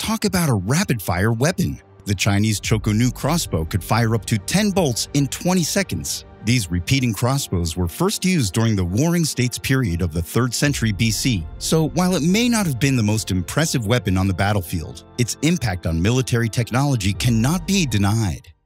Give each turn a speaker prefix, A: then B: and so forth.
A: talk about a rapid-fire weapon. The Chinese Cho Ko Nu crossbow could fire up to 10 bolts in 20 seconds. These repeating crossbows were first used during the Warring States period of the 3rd century BC, so while it may not have been the most impressive weapon on the battlefield, its impact on military technology cannot be denied.